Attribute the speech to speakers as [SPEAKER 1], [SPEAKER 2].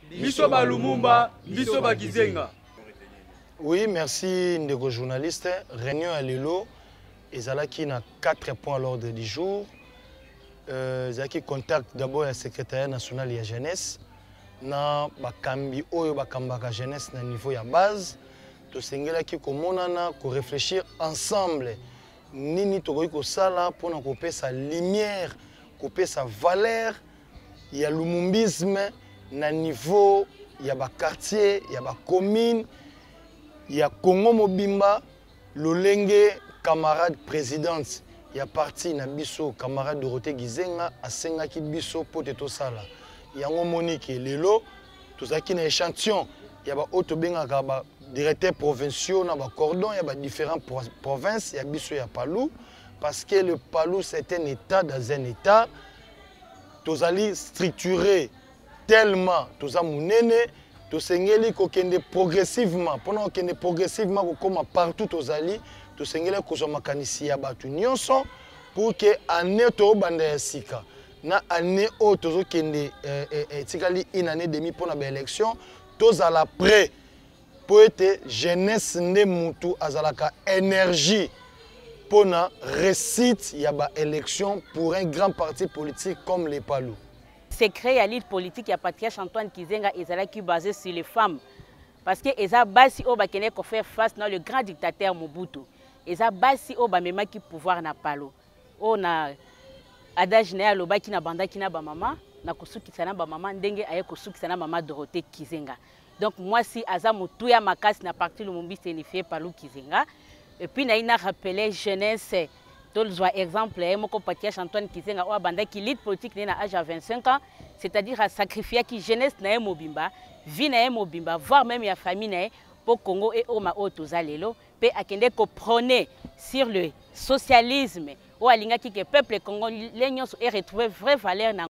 [SPEAKER 1] biso ba Lumumba, biso ba Kizenga.
[SPEAKER 2] Oui, merci ndeko journaliste. Réunion à Lelo, ezalaki na 4 points à l'ordre du jour. Ezalaki contact d'abord le secrétariat national de la jeunesse. Na bakambi oyo bakambaka jeunesse na niveau ya base. Tosengelaki komonana ko réfléchir ensemble. Nini tokoki kosala pona kopesa lumière, kopesa valeur ya lumumbisme na niveau ya ba quartier, ya ba commune, ya Congo Mobimba, lolenge camarade présidente ya parti na biso camarade Dorothée Gizenga asengaki biso pote tosala. Yango Monique lelo tozaki na échantillon ya ba auto bengaka ba directeur provinciaux na ba cordon ya ba différentes provinces ya biso ya Palou parce que le Palou c'est un état dans un état tozali structuré tellement toza munene tosengeli kokende progressivement pendant kokende progressivement kokoma partout tozali tosengeli kozwa makanisi ya batu nyonso pour que année to banda ya sika na année o tozokende tikali une année demi pour na ba élection tozala prêt pour être jeunesse nde mutu azalaka énergie pour na réussite ya ba élection pour un grand parti politique comme les Palou.
[SPEAKER 3] Secret ya lead politique ya patriarche Antoine Kizenga ezalaki basé sur les femmes parce que eza basi o bakene ko faire face na le grand dictateur Mobutu. Eza basi o bamemaki pouvoir na Palou. O na adage na ya lobaki na bandaki na ba mama na kosukisa na ba mama ndenge aye kosukisa na mama Dorothée Kizenga. Donc moi si aza mutu ya makasi na parti Lumumbi signifié Palou Kizenga et puis na ina rappeler jeunesse par exemple, mon patriarche Antoine Kizenga a bandaki lead politique à l'âge de 25 ans, c'est-à-dire à sacrifier qui jeunesse na mobimba, vie na mobimba, voire même la famille pour Congo et Oma Otozalelo, pe akende ko prôner sur le socialisme, ou alinga ki que peuple congolais et retrouver vraie valeur.